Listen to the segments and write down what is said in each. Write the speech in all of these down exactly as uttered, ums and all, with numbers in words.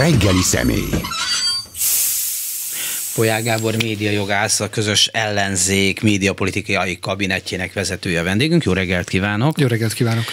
reggeli személy. Polyák Gábor médiajogász, a közös ellenzék médiapolitikai kabinetjének vezetője vendégünk. Jó reggelt kívánok! Jó reggelt kívánok!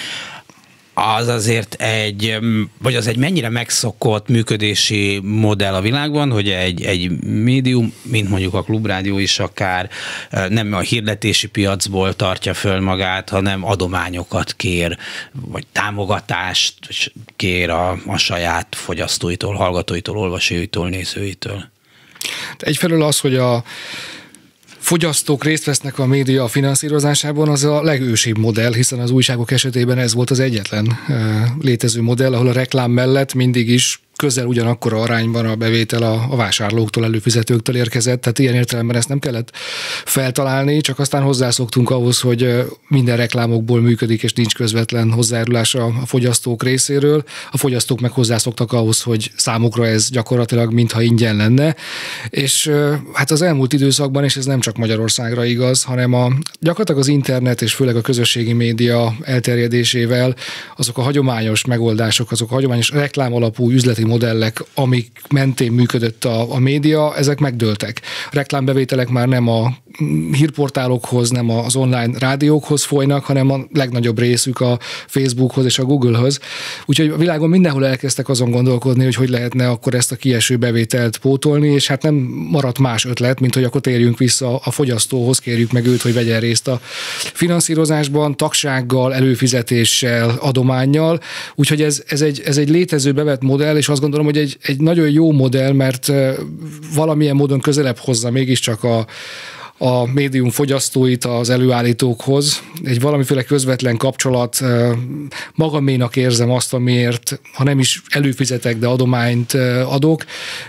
Az azért egy, vagy az egy mennyire megszokott működési modell a világban, hogy egy, egy médium, mint mondjuk a Klubrádió is akár, nem a hirdetési piacból tartja föl magát, hanem adományokat kér, vagy támogatást kér a, a saját fogyasztóitól, hallgatóitól, olvasóitól, nézőitől. Egyfelől az, hogy a fogyasztók részt vesznek a média finanszírozásában, az a legősibb modell, hiszen az újságok esetében ez volt az egyetlen létező modell, ahol a reklám mellett mindig is közel ugyanakkor arányban a bevétel a, a vásárlóktól, előfizetőktől érkezett, tehát ilyen értelemben ezt nem kellett feltalálni, csak aztán hozzászoktunk ahhoz, hogy minden reklámokból működik, és nincs közvetlen hozzájárulás a, a fogyasztók részéről. A fogyasztók meg hozzászoktak ahhoz, hogy számukra ez gyakorlatilag mintha ingyen lenne, és hát az elmúlt időszakban, és ez nem csak Magyarországra igaz, hanem a, gyakorlatilag az internet és főleg a közösségi média elterjedésével azok a hagyományos megoldások, azok a hagyományos reklámalapú üzleti modellek, amik mentén működött a, a média, ezek megdőltek. A reklámbevételek már nem a hírportálokhoz, nem az online rádiókhoz folynak, hanem a legnagyobb részük a Facebookhoz és a Googlehoz. Úgyhogy a világon mindenhol elkezdtek azon gondolkodni, hogy hogy lehetne akkor ezt a kieső bevételt pótolni, és hát nem maradt más ötlet, mint hogy akkor térjünk vissza a fogyasztóhoz, kérjük meg őt, hogy vegyen részt a finanszírozásban, tagsággal, előfizetéssel, adománnyal. Úgyhogy ez, ez, egy, ez egy létező bevett modell, és azt gondolom, hogy egy, egy nagyon jó modell, mert valamilyen módon közelebb hozza mégiscsak a a médium fogyasztóit az előállítókhoz. Egy valamiféle közvetlen kapcsolat, magaménak érzem azt, amiért, ha nem is előfizetek, de adományt adok,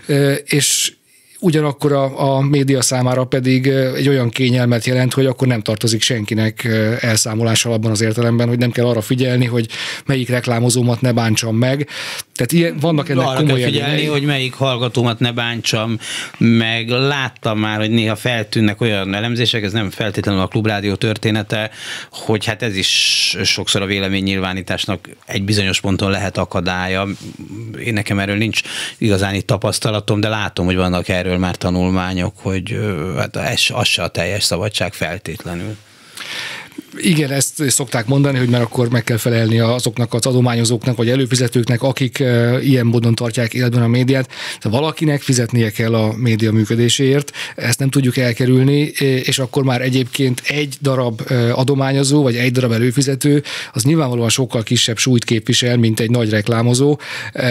és ugyanakkor a, a média számára pedig egy olyan kényelmet jelent, hogy akkor nem tartozik senkinek elszámolással abban az értelemben, hogy nem kell arra figyelni, hogy melyik reklámozómat ne bántsam meg. Tehát ilyen, vannak ennek arra komoly kell figyelni, hogy melyik hallgatómat ne bántsam meg. Láttam már, hogy néha feltűnnek olyan elemzések, ez nem feltétlenül a Klubrádió története, hogy hát ez is sokszor a véleménynyilvánításnak egy bizonyos ponton lehet akadálya. Én nekem erről nincs igazán tapasztalatom, de látom, hogy vannak erről már tanulmányok, hogy hát az se a teljes szabadság feltétlenül. Igen, ezt szokták mondani, hogy már akkor meg kell felelni azoknak az adományozóknak, vagy előfizetőknek, akik ilyen módon tartják életben a médiát. De valakinek fizetnie kell a média működéséért, ezt nem tudjuk elkerülni, és akkor már egyébként egy darab adományozó, vagy egy darab előfizető, az nyilvánvalóan sokkal kisebb súlyt képvisel, mint egy nagy reklámozó,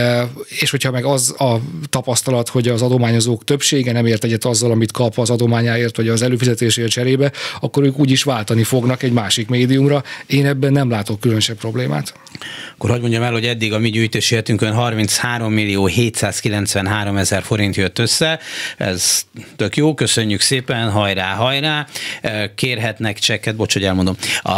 és hogyha meg az a tapasztalat, hogy az adományozók többsége nem ért egyet azzal, amit kap az adományáért, vagy az előfizetésért cserébe, akkor ők úgyis váltani fognak egy másik médiumra. Én ebben nem látok különösebb problémát. Akkor hadd mondjam el, hogy eddig a mi gyűjtési értünkön harminchárom millió hétszázkilencvenhárom ezer forint jött össze. Ez tök jó, köszönjük szépen, hajrá, hajrá. Kérhetnek csekket, bocs, hogy elmondom,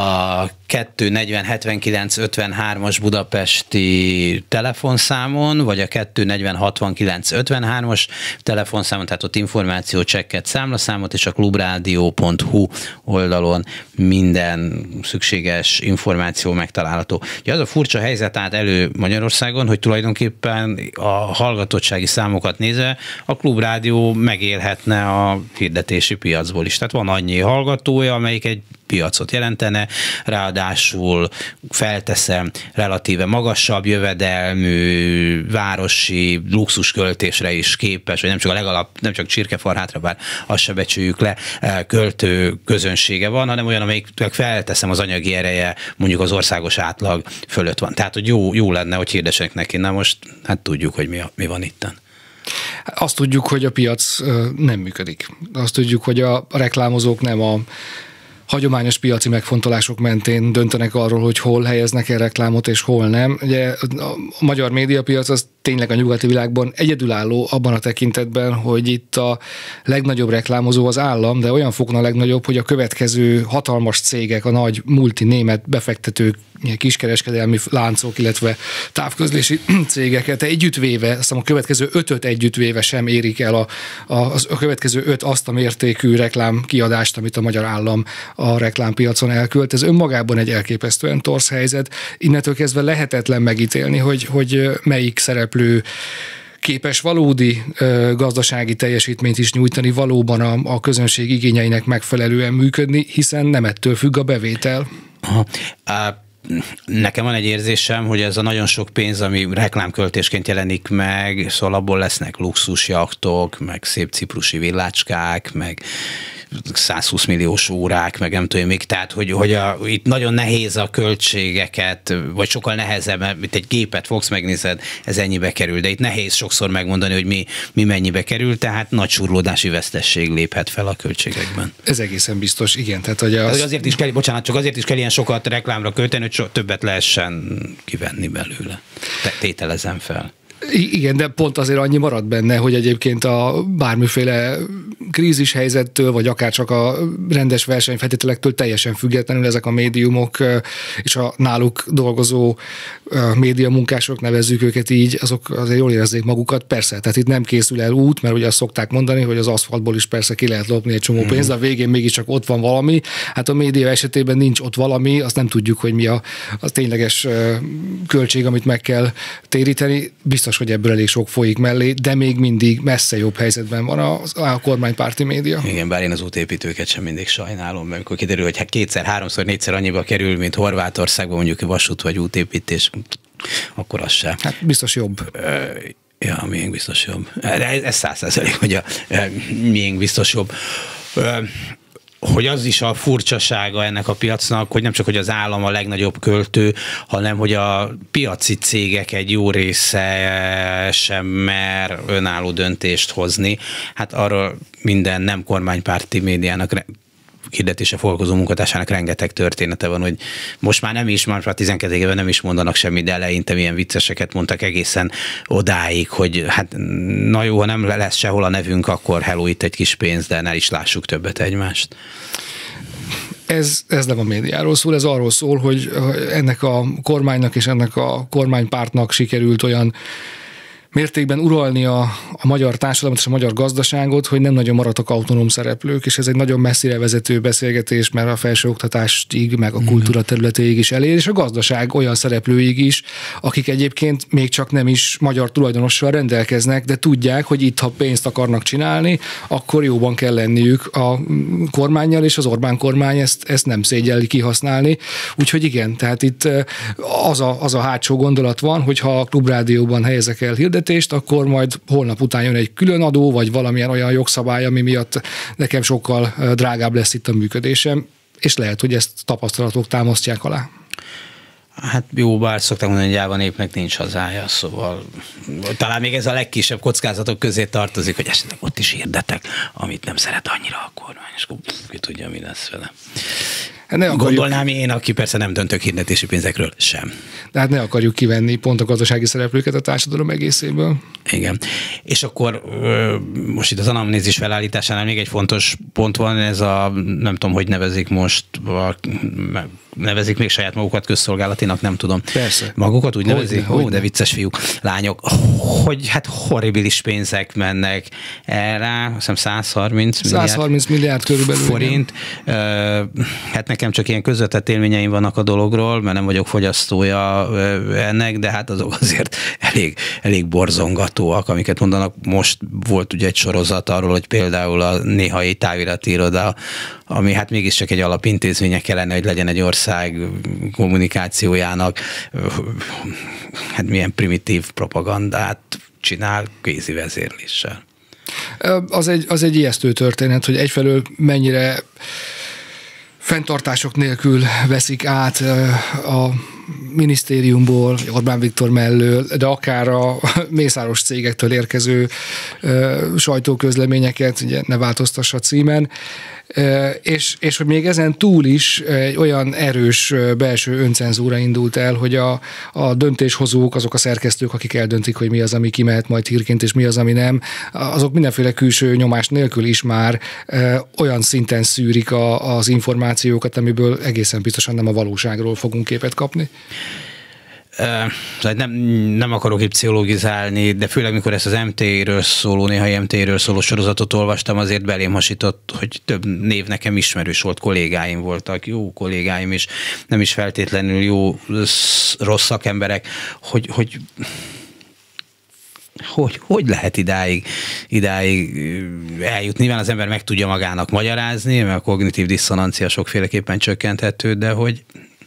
a kettő negyven hetvenkilenc ötvenhármas budapesti telefonszámon, vagy a kettő negyven hatvankilenc ötvenhármas telefonszámon, tehát ott információ, csekket, számlaszámot, és a klubrádió pont hu oldalon minden szükséges információ megtalálható. Ja, az a furcsa helyzet állt elő Magyarországon, hogy tulajdonképpen a hallgatottsági számokat nézve a Klubrádió megélhetne a hirdetési piacból is. Tehát van annyi hallgatója, amelyik egy piacot jelentene, ráadásul felteszem relatíve magasabb jövedelmű, városi luxusköltésre is képes, vagy nem csak a legalább, nem csak csirkefarhátra, bár azt se becsüljük le, költő közönsége van, hanem olyan, amelyik felteszem az anyagi ereje mondjuk az országos átlag fölött van. Tehát, hogy jó, jó lenne, hogy hirdessenek neki. Na most, hát tudjuk, hogy mi, a, mi van itten. Azt tudjuk, hogy a piac nem működik. Azt tudjuk, hogy a reklámozók nem a hagyományos piaci megfontolások mentén döntenek arról, hogy hol helyeznek el reklámot és hol nem. Ugye a magyar médiapiac az tényleg a nyugati világban egyedülálló abban a tekintetben, hogy itt a legnagyobb reklámozó az állam, de olyan fokon a legnagyobb, hogy a következő hatalmas cégek, a nagy multi német befektetők, kiskereskedelmi láncok, illetve távközlési cégeket együttvéve, azt a következő ötöt együttvéve sem érik el a, a, a következő öt azt a mértékű reklámkiadást, amit a magyar állam a reklámpiacon elkölt. Ez önmagában egy elképesztően torz helyzet. Innentől kezdve lehetetlen megítélni, hogy, hogy melyik szereplő képes valódi ö, gazdasági teljesítményt is nyújtani, valóban a, a közönség igényeinek megfelelően működni, hiszen nem ettől függ a bevétel. Aha. Nekem van egy érzésem, hogy ez a nagyon sok pénz, ami reklámköltésként jelenik meg, szóval abból lesznek luxusjachtok, meg szép ciprusi villácskák, meg százhúsz milliós órák, meg nem tudom még, tehát hogy, hogy a, itt nagyon nehéz a költségeket, vagy sokkal nehezebb, mint egy gépet fogsz, megnézed, ez ennyibe kerül, de itt nehéz sokszor megmondani, hogy mi, mi mennyibe kerül, tehát nagy surlódási vesztesség léphet fel a költségekben. Ez egészen biztos, igen. Tehát, hogy az... azért is kell, bocsánat, csak azért is kell ilyen sokat reklámra költeni, hogy so, többet lehessen kivenni belőle. Te, tételezem fel. Igen, de pont azért annyi marad benne, hogy egyébként a bármiféle krízis helyzettől, vagy akár csak a rendes versenyfeltételektől teljesen függetlenül ezek a médiumok és a náluk dolgozó médiamunkások, nevezzük őket így, azok azért jól érezzék magukat. Persze, tehát itt nem készül el út, mert ugye azt szokták mondani, hogy az aszfaltból is persze ki lehet lopni egy csomó pénzt, de a végén mégiscsak ott van valami. Hát a média esetében nincs ott valami, azt nem tudjuk, hogy mi a, a tényleges költség, amit meg kell téríteni. Biztos, hogy ebből elég sok folyik mellé, de még mindig messze jobb helyzetben van a, a kormánypárti média. Igen, bár én az útépítőket sem mindig sajnálom, mert amikor kiderül, hogy hát kétszer, háromszor, négyszer annyiba kerül, mint Horvátországban mondjuk vasút vagy útépítés, akkor az sem. Hát biztos jobb. Ja, miénk biztos jobb. Ez száz százalék, hogy a miénk biztos jobb. Hogy az is a furcsasága ennek a piacnak, hogy nem csak, hogy az állam a legnagyobb költő, hanem, hogy a piaci cégek egy jó része sem mer önálló döntést hozni. Hát arról minden nem kormánypárti médiának hirdetése foglalkozó munkatársának rengeteg története van, hogy most már nem is, már tizenkét évben nem is mondanak semmit, de eleinte milyen vicceseket mondtak egészen odáig, hogy hát na jó, ha nem lesz sehol a nevünk, akkor hello, itt egy kis pénz, de ne is lássuk többet egymást. Ez, ez nem a médiáról szól, ez arról szól, hogy ennek a kormánynak és ennek a kormánypártnak sikerült olyan mértékben uralni a, a magyar társadalmat és a magyar gazdaságot, hogy nem nagyon maradtak autonóm szereplők, és ez egy nagyon messzire vezető beszélgetés, mert a felsőoktatásig, meg a kultúra területéig is elér, és a gazdaság olyan szereplőig is, akik egyébként még csak nem is magyar tulajdonossal rendelkeznek, de tudják, hogy itt, ha pénzt akarnak csinálni, akkor jóban kell lenniük a kormánnyal, és az Orbán kormány ezt, ezt nem szégyelli kihasználni. Úgyhogy igen, tehát itt az a, az a hátsó gondolat van, hogy ha a Klubrádióban helyezek el hirdetést, akkor majd holnap után jön egy külön adó, vagy valamilyen olyan jogszabály, ami miatt nekem sokkal drágább lesz itt a működésem, és lehet, hogy ezt tapasztalatok támasztják alá. Hát jó, bár szokták mondani, hogy gyáva népnek nincs hazája, szóval talán még ez a legkisebb kockázatok közé tartozik, hogy esetleg ott is hirdetek, amit nem szeret annyira a kormány, és akkor ki tudja, mi lesz vele. Ne akarjuk... Gondolnám én, aki persze nem döntök hirdetési pénzekről sem. De hát ne akarjuk kivenni pont a gazdasági szereplőket a társadalom egészéből. Igen. És akkor most itt az anamnézis felállításánál még egy fontos pont van, ez a, nem tudom, hogy nevezik most, nevezik még saját magukat közszolgálatinak, nem tudom. Persze. Magukat úgy nevezik? Hogyne, Ó, de vicces fiúk, lányok, hogy hát horribilis pénzek mennek erre, azt hiszem száz harminc milliárd, száz harminc milliárd körülbelül forint. Hát nekem csak ilyen közvetett élményeim vannak a dologról, mert nem vagyok fogyasztója ennek, de hát azok azért elég, elég borzongatóak, amiket mondanak. Most volt ugye egy sorozat arról, hogy például a néhai távirati iroda, ami hát mégiscsak egy alapintézménye kellene, hogy legyen egy ország kommunikációjának, hát milyen primitív propagandát csinál kézi vezérléssel. Az egy, az egy ijesztő történet, hogy egyfelől mennyire fenntartások nélkül veszik át a minisztériumból, Orbán Viktor mellől, de akár a mészáros cégektől érkező sajtóközleményeket, ugye ne változtassa címen, és, és hogy még ezen túl is egy olyan erős belső öncenzúra indult el, hogy a, a döntéshozók, azok a szerkesztők, akik eldöntik, hogy mi az, ami kimehet majd hírként, és mi az, ami nem, azok mindenféle külső nyomás nélkül is már olyan szinten szűrik a, az információkat, amiből egészen biztosan nem a valóságról fogunk képet kapni. Uh, nem, nem akarok itt pszichológizálni, de főleg mikor ezt az em té é-ről szóló, néha em té é-ről szóló sorozatot olvastam, azért belém hasított, hogy több név nekem ismerős volt, kollégáim voltak, jó kollégáim is, nem is feltétlenül jó, rossz szakemberek, hogy, hogy hogy, hogy lehet idáig, idáig eljutni? Nyilván az ember meg tudja magának magyarázni, mert a kognitív diszonancia sokféleképpen csökkenthető, de hogy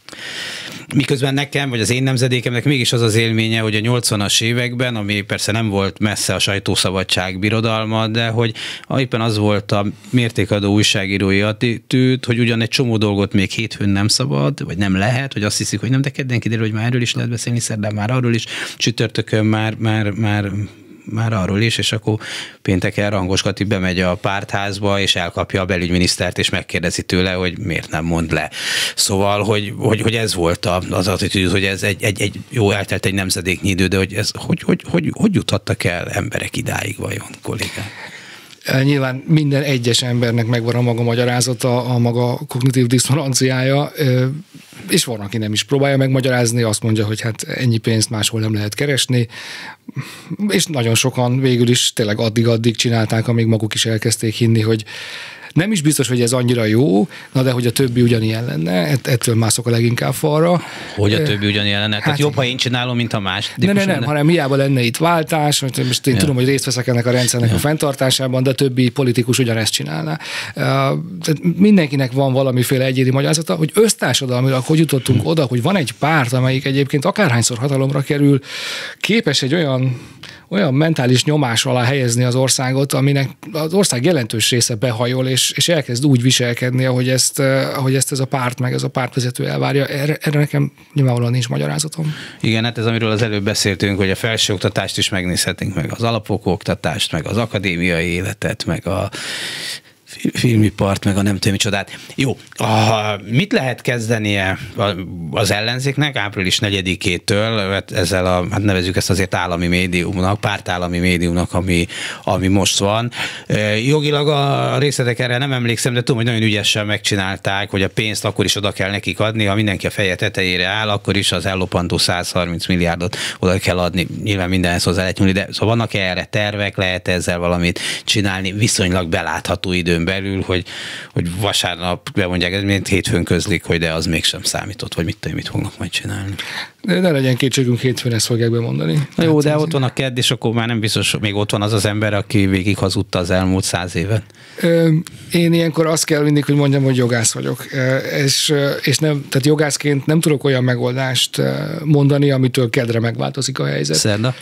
miközben nekem, vagy az én nemzedékemnek mégis az az élménye, hogy a nyolcvanas években, ami persze nem volt messze a sajtószabadság birodalma, de hogy éppen az volt a mértékadó újságírói attitűd, hogy ugyan egy csomó dolgot még hétfőn nem szabad, vagy nem lehet, hogy azt hiszik, hogy nem, de kedden kiderül, hogy már erről is lehet beszélni, szerdán már arról is, csütörtökön már, már, már már arról is, és akkor pénteken Rangos Kati bemegy a pártházba, és elkapja a belügyminisztert, és megkérdezi tőle, hogy miért nem mond le. Szóval, hogy, hogy, hogy ez volt az attitűd, hogy ez egy, egy, egy jó, eltelt egy nemzedéknyi idő, de hogy, ez, hogy, hogy, hogy, hogy juthattak el emberek idáig vajon, kollégák? Nyilván minden egyes embernek megvan a maga magyarázata, a maga kognitív diszonanciája, és van, aki nem is próbálja megmagyarázni, azt mondja, hogy hát ennyi pénzt máshol nem lehet keresni, és nagyon sokan végül is tényleg addig-addig csinálták, amíg maguk is elkezdték hinni, hogy nem is biztos, hogy ez annyira jó, na de hogy a többi ugyanilyen lenne, ettől mászok a leginkább falra. Hogy a többi ugyanilyen lenne? Hát, Tehát jobb, ha én csinálom, mint a más. Nem, nem, nem, hanem hiába lenne itt váltás, most én ja. tudom, hogy részt veszek ennek a rendszernek ja. a fenntartásában, de a többi politikus ugyanezt csinálná. Tehát mindenkinek van valamiféle egyéni magyarázata, hogy össztársadalmilag hogy jutottunk hm. oda, hogy van egy párt, amelyik egyébként akárhányszor hatalomra kerül, képes egy olyan olyan mentális nyomás alá helyezni az országot, aminek az ország jelentős része behajol, és, és elkezd úgy viselkedni, ahogy ezt, ahogy ezt ez a párt, meg ez a pártvezető elvárja. Erre, erre nekem nyilvánvalóan nincs magyarázatom. Igen, hát ez, amiről az előbb beszéltünk, hogy a felsőoktatást is megnézhetünk, meg az alapfokú oktatást, meg az akadémiai életet, meg a filmipart, meg a nem tudom micsodát. Jó, a, mit lehet kezdenie az ellenzéknek április negyedikétől ezzel a, hát nevezzük ezt azért állami médiumnak, pártállami médiumnak, ami, ami most van. Jogilag a részletek erre nem emlékszem, de tudom, hogy nagyon ügyesen megcsinálták, hogy a pénzt akkor is oda kell nekik adni, ha mindenki a feje tetejére áll, akkor is az ellopandó száz harminc milliárdot oda kell adni. Nyilván mindenhez hozzá lehet nyúlni, de szóval vannak erre tervek, lehet ezzel valamit csinálni viszonylag belátható időn belül, hogy, hogy vasárnap bemondják, mint hétfőn közlik, hogy de az mégsem számított, vagy mit tudom, mit fognak majd csinálni. De ne legyen kétségünk, hétfőn ezt fogják bemondani. Na jó, de ott van a kedd, és akkor már nem biztos, hogy még ott van az az ember, aki végig hazudta az elmúlt száz évet. Én ilyenkor azt kell mindig, hogy mondjam, hogy jogász vagyok. És, és nem, tehát jogászként nem tudok olyan megoldást mondani, amitől keddre megváltozik a helyzet. Szerda.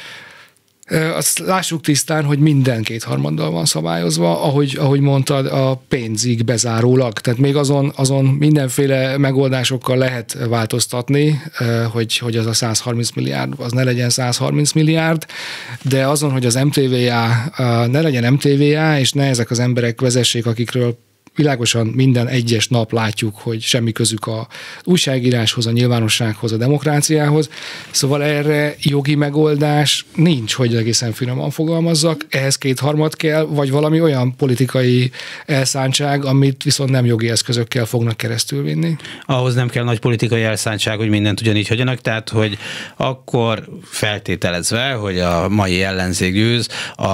Azt lássuk tisztán, hogy minden kétharmaddal van szabályozva, ahogy, ahogy mondtad, a pénzig bezárólag. Tehát még azon, azon mindenféle megoldásokkal lehet változtatni, hogy, hogy az a száz harminc milliárd, az ne legyen száz harminc milliárd, de azon, hogy az em té vé á ne legyen em té vé á, és ne ezek az emberek vezessék, akikről világosan minden egyes nap látjuk, hogy semmi közük a újságíráshoz, a nyilvánossághoz, a demokráciához. Szóval erre jogi megoldás nincs, hogy egészen finoman fogalmazzak. Ehhez kétharmad kell, vagy valami olyan politikai elszántság, amit viszont nem jogi eszközökkel fognak keresztül vinni. Ahhoz nem kell nagy politikai elszántság, hogy mindent ugyanígy hagyjanak, tehát hogy akkor feltételezve, hogy a mai ellenzék győz, a,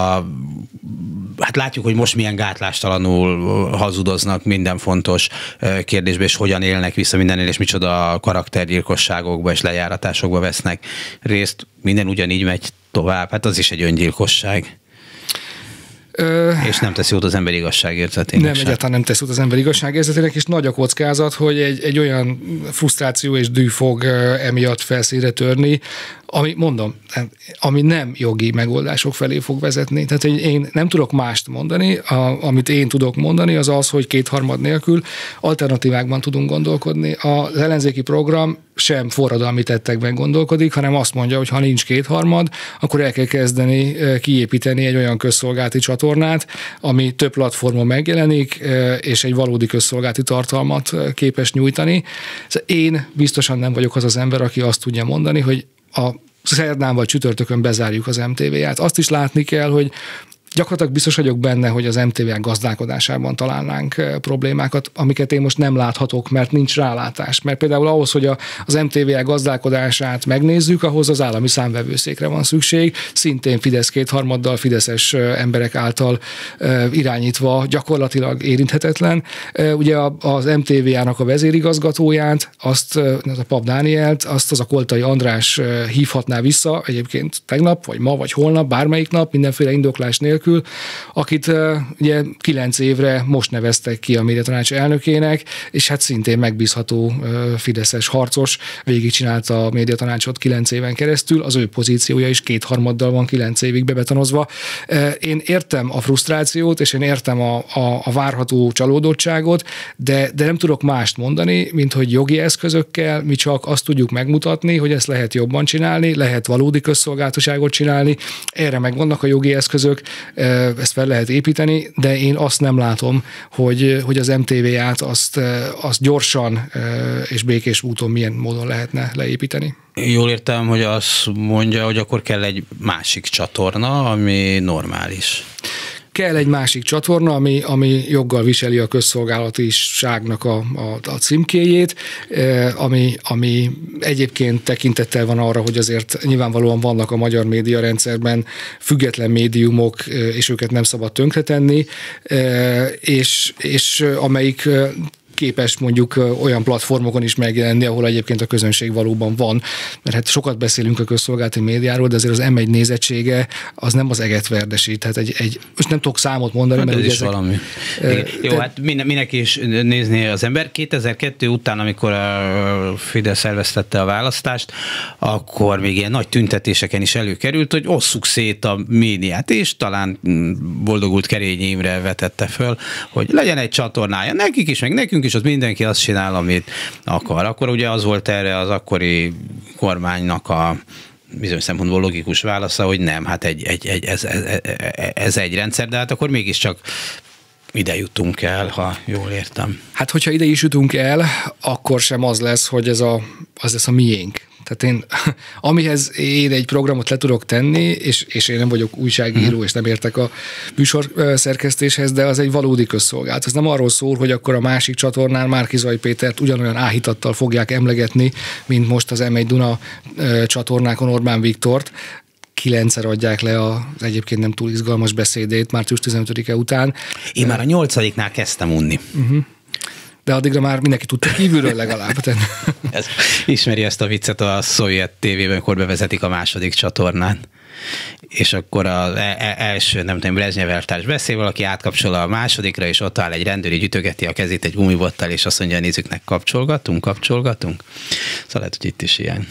hát látjuk, hogy most milyen gátlástalanul hazudoznak minden fontos kérdésbe, és hogyan élnek vissza mindennél, és micsoda karaktergyilkosságokba és lejáratásokba vesznek részt. Minden ugyanígy megy tovább. Hát az is egy öngyilkosság. Ö... És nem tesz jót az ember igazságérzetének. Nem, egyáltalán nem tesz jót az ember igazságérzetének, és nagy a kockázat, hogy egy, egy olyan frusztráció és dű fog emiatt felszínre törni, ami, mondom, ami nem jogi megoldások felé fog vezetni. Tehát én nem tudok mást mondani, a, amit én tudok mondani, az az, hogy kétharmad nélkül alternatívákban tudunk gondolkodni. Az ellenzéki program sem forradalmi tettekben gondolkodik, hanem azt mondja, hogy ha nincs kétharmad, akkor el kell kezdeni kiépíteni egy olyan közszolgálati csatornát, ami több platformon megjelenik, és egy valódi közszolgálati tartalmat képes nyújtani. Én biztosan nem vagyok az az ember, aki azt tudja mondani, hogy a szerdán vagy csütörtökön bezárjuk az em té vé á-t. Azt is látni kell, hogy Gyakorlatilag biztos vagyok benne, hogy az em té vé gazdálkodásában találnánk problémákat, amiket én most nem láthatok, mert nincs rálátás. Mert például ahhoz, hogy az em té vé gazdálkodását megnézzük, ahhoz az állami számvevőszékre van szükség, szintén Fidesz kétharmaddal, fideszes emberek által irányítva, gyakorlatilag érinthetetlen. Ugye az em té vé-nak a vezérigazgatóját, azt a Pap Dánielt, azt az a Koltai András hívhatná vissza, egyébként tegnap, vagy ma, vagy holnap, bármelyik nap, mindenféle indoklás nélkül, akit ugye kilenc évre most neveztek ki a médiatanács elnökének, és hát szintén megbízható fideszes harcos, végigcsinálta a médiatanácsot kilenc éven keresztül, az ő pozíciója is kétharmaddal van kilenc évig bebetonozva. Én értem a frusztrációt, és én értem a, a, a várható csalódottságot, de, de nem tudok mást mondani, mint hogy jogi eszközökkel mi csak azt tudjuk megmutatni, hogy ezt lehet jobban csinálni, lehet valódi közszolgáltatóságot csinálni, erre megvannak a jogi eszközök, ezt fel lehet építeni, de én azt nem látom, hogy, hogy az em té vé-át azt, azt gyorsan és békés úton milyen módon lehetne leépíteni. Jól értem, hogy azt mondja, hogy akkor kell egy másik csatorna, ami normális. Kell egy másik csatorna, ami, ami joggal viseli a közszolgálatiságnak a, a, a címkéjét, ami, ami egyébként tekintettel van arra, hogy azért nyilvánvalóan vannak a magyar médiarendszerben független médiumok, és őket nem szabad tönkretenni, és, és amelyik képes mondjuk olyan platformokon is megjelenni, ahol egyébként a közönség valóban van. Mert hát sokat beszélünk a közszolgálati médiáról, de azért az em egy nézettsége az nem az eget verdesít. Tehát egy, egy, most nem tudok számot mondani, hát mert ez ugye is ezek, valami. E, Jó, te, hát mindenki is nézné az ember. kétezer-kettő után, amikor a Fidesz elvesztette a választást, akkor még ilyen nagy tüntetéseken is előkerült, hogy osszuk szét a médiát, és talán Boldogult Kerényi Imre vetette föl, hogy legyen egy csatornája nekik is, meg nekünk is, az mindenki azt csinál, amit akar. Akkor ugye az volt erre az akkori kormánynak a bizonyos szempontból logikus válasza, hogy nem, hát egy, egy, egy, ez, ez, ez egy rendszer, de hát akkor mégiscsak ide jutunk el, ha jól értem. Hát, hogyha ide is jutunk el, akkor sem az lesz, hogy ez a, az lesz a miénk. Tehát én, amihez én egy programot le tudok tenni, és, és én nem vagyok újságíró, és nem értek a műsor szerkesztéshez, de az egy valódi közszolgálat. Ez nem arról szól, hogy akkor a másik csatornán Márki-Zay Pétert ugyanolyan áhítattal fogják emlegetni, mint most az em egy Duna csatornákon Orbán Viktort. Kilencszer adják le az egyébként nem túl izgalmas beszédét március tizenötödike után. Én már a nyolcadiknál kezdtem unni. Uh-huh. De addigra már mindenki tudta kívülről legalább. Ez, ismeri ezt a viccet a szovjet tévében, amikor bevezetik a második csatornán. És akkor az első, nem tudom, Brezsnyev elvtárs beszél, valaki átkapcsol a másodikra, és ott áll egy rendőr, így ütögeti a kezét egy gumibottal, és azt mondja a nézőknek, kapcsolgatunk, kapcsolgatunk. Szóval lehet, hogy itt is ilyen.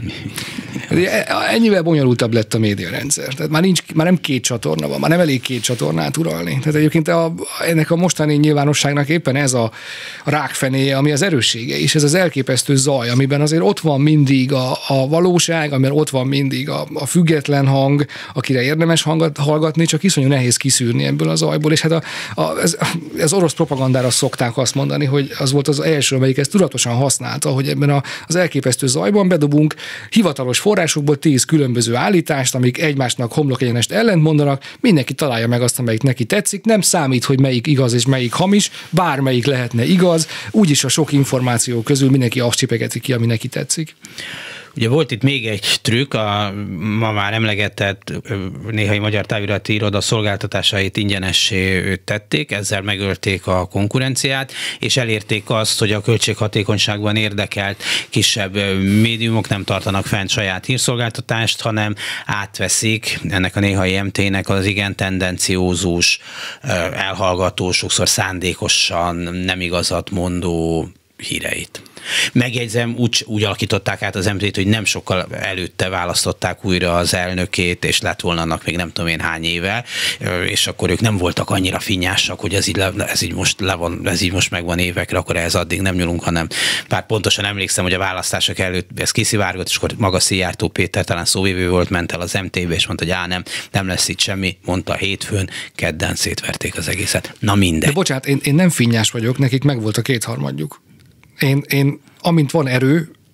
Ennyivel bonyolultabb lett a médiarendszer. Tehát már, nincs, már nem két csatorna van, már nem elég két csatornát uralni. Tehát egyébként a, ennek a mostani nyilvánosságnak éppen ez a, a rákfenéje, ami az erőssége is, ez az elképesztő zaj, amiben azért ott van mindig a, a valóság, amiben ott van mindig a, a független hang, akire érdemes hangat, hallgatni, csak iszonyú nehéz kiszűrni ebből a zajból. És hát a, a, ez, az orosz propagandára szokták azt mondani, hogy az volt az első, amelyik ezt tudatosan használta, hogy ebben a, az elképesztő zajban bedobunk hivatalos forrásokból tíz különböző állítást, amik egymásnak homlokegyenest ellentmondanak, mindenki találja meg azt, amelyik neki tetszik, nem számít, hogy melyik igaz és melyik hamis, bármelyik lehetne igaz, úgyis a sok információ közül mindenki azt csipegeti ki, ami neki tetszik. Ugye volt itt még egy trükk, a ma már emlegetett néhai magyar távirati iroda szolgáltatásait ingyenessé tették, ezzel megölték a konkurenciát, és elérték azt, hogy a költséghatékonyságban érdekelt kisebb médiumok nem tartanak fent saját hírszolgáltatást, hanem átveszik ennek a néhai em té-nek az igen tendenciózus, elhallgató, sokszor szándékosan nem igazat mondó híreit. Megjegyzem, úgy, úgy alakították át az em té-t, hogy nem sokkal előtte választották újra az elnökét, és lett volna annak még nem tudom én hány éve, és akkor ők nem voltak annyira finnyásak, hogy ez így, le, ez így, most, le van, ez így most megvan évekre, akkor ehhez addig nem nyúlunk, hanem bár pontosan emlékszem, hogy a választások előtt ez kiszivárgott, és akkor maga Szijjártó Péter talán szóvivő volt, ment el az em té-be, és mondta, hogy á, nem, nem lesz itt semmi, mondta hétfőn, kedden szétverték az egészet. Na mindegy. De bocsánat, én, én nem finnyás vagyok, nekik meg volt a kétharmadjuk. Én, én, amint van erő,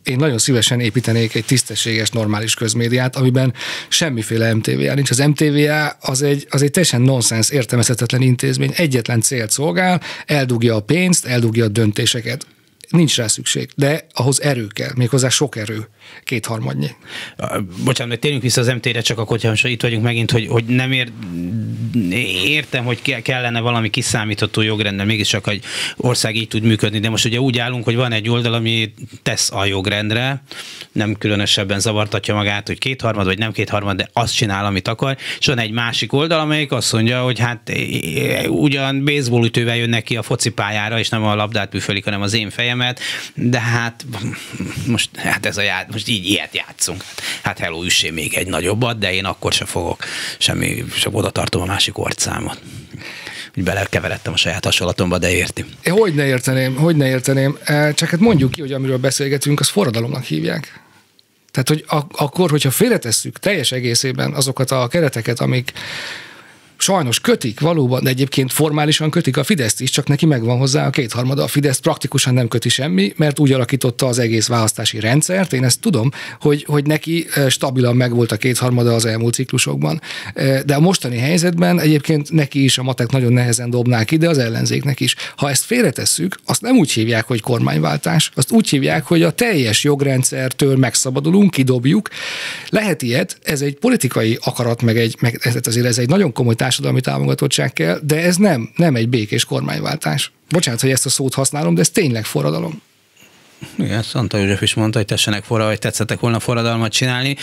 én nagyon szívesen építenék egy tisztességes, normális közmédiát, amiben semmiféle em té vé á nincs. Az em té vé á az egy, az egy teljesen nonsens, értelmezhetetlen intézmény, egyetlen célt szolgál, eldugja a pénzt, eldugja a döntéseket. Nincs rá szükség, de ahhoz erő kell, méghozzá sok erő, kétharmadnyi. Bocsánat, térjünk vissza az em té-re, csak akkor, hogyha itt vagyunk megint, hogy, hogy nem ér, értem, hogy kellene valami kiszámítható jogrendel, mégiscsak egy ország így tud működni, de most ugye úgy állunk, hogy van egy oldal, ami tesz a jogrendre, nem különösebben zavartatja magát, hogy kétharmad, vagy nem kétharmad, de azt csinál, amit akar, és van egy másik oldal, amelyik azt mondja, hogy hát ugyan baseballütővel jönnek ki a focipályára, és nem a labdát püfölik, hanem az én fejemet, de hát most hát ez a ját, most így ilyet játszunk. Hát hello, üssé még egy nagyobbat, de én akkor se fogok semmi, csak oda tartom a másik orcámat. Úgy belekeveredtem a saját hasonlatomba, de érti. Hogy ne érteném, hogy ne érteném. Csak hát mondjuk ki, hogy amiről beszélgetünk, az forradalomnak hívják. Tehát, hogy ak- akkor, hogyha félretesszük teljes egészében azokat a kereteket, amik sajnos kötik valóban, de egyébként formálisan kötik a Fideszt is, csak neki megvan hozzá a kétharmada. A Fidesz praktikusan nem köti semmi, mert úgy alakította az egész választási rendszert, én ezt tudom, hogy, hogy neki stabilan megvolt a kétharmada az elmúlt ciklusokban. De a mostani helyzetben egyébként neki is a matek nagyon nehezen dobnák ki, de az ellenzéknek is. Ha ezt félretesszük, azt nem úgy hívják, hogy kormányváltás, azt úgy hívják, hogy a teljes jogrendszertől megszabadulunk, kidobjuk. Lehet ilyet, ez egy politikai akarat, meg, egy, meg azért ez egy nagyon komoly társadalmi támogatottság kell, de ez nem, nem egy békés kormányváltás. Bocsánat, hogy ezt a szót használom, de ez tényleg forradalom. Igen, Antal József is mondta, hogy tessenek forra, vagy tetszettek volna forradalmat csinálni.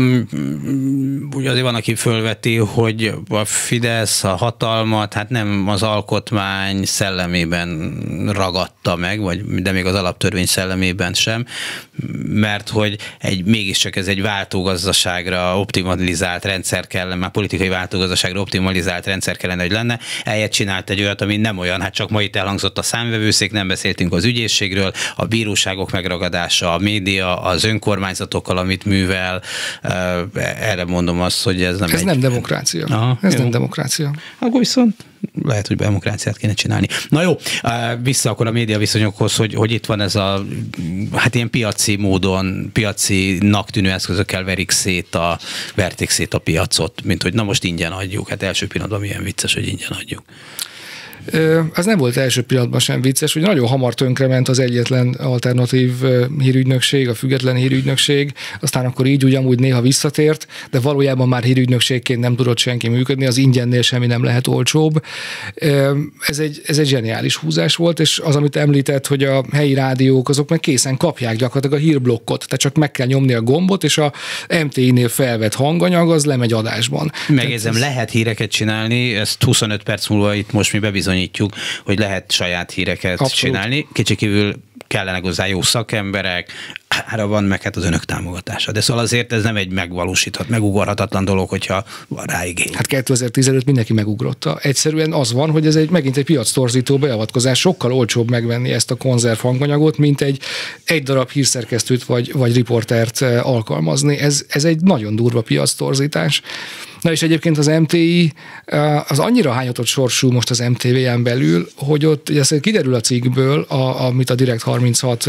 Ugye azért van, aki fölveti, hogy a Fidesz a hatalmat, hát nem az alkotmány szellemében ragadta meg, vagy, de még az alaptörvény szellemében sem, mert hogy egy, mégiscsak ez egy váltógazdaságra optimalizált rendszer kellene, már politikai váltógazdaságra optimalizált rendszer kellene, hogy lenne. Eljött csinált egy olyat, ami nem olyan, hát csak ma itt elhangzott a számvevőszék, nem beszéltünk az ügyészségről, a bíróság megragadása, a média, az önkormányzatokkal, amit művel, erre mondom azt, hogy ez nem Ez egy... nem demokrácia. Aha, ez jó. nem demokrácia. Akkor viszont lehet, hogy demokráciát kéne csinálni. Na jó, vissza akkor a média viszonyokhoz, hogy, hogy itt van ez a, hát ilyen piaci módon, piacinak tűnő eszközökkel verik szét a, verték szét a piacot, mint hogy na most ingyen adjuk. Hát első pillanatban milyen vicces, hogy ingyen adjuk. Ez nem volt első pillanatban sem vicces, hogy nagyon hamar tönkrement az egyetlen alternatív hírügynökség, a független hírügynökség, aztán akkor így ugyanúgy néha visszatért, de valójában már hírügynökségként nem tudott senki működni, az ingyennél semmi nem lehet olcsóbb. Ez egy, ez egy zseniális húzás volt, és az, amit említett, hogy a helyi rádiók, azok meg készen kapják gyakorlatilag a hírblokkot, tehát csak meg kell nyomni a gombot, és a em té i-nél felvett hanganyag, az lemegy adásban. Megjegyzem, lehet híreket csinálni, ezt huszonöt perc múlva itt most mi bebizonyítjuk, hogy lehet saját híreket Abszolút. csinálni. Kicsikívül kellenek hozzá jó szakemberek, ára van meg hát az önök támogatása. De szóval azért ez nem egy megvalósíthat, megugorhatatlan dolog, hogyha van rá igény. Hát kétezer-tizenöt mindenki megugrotta. Egyszerűen az van, hogy ez egy megint egy piactorzító beavatkozás. Sokkal olcsóbb megvenni ezt a konzerv hanganyagot, mint egy egy darab hírszerkesztőt vagy, vagy riportert alkalmazni. Ez, ez egy nagyon durva piactorzítás. Na és egyébként az em té i az annyira hányatott sorsú most az em té vé-en belül, hogy ott ugye ez kiderül a cikkből, a, amit a Direkt harminchat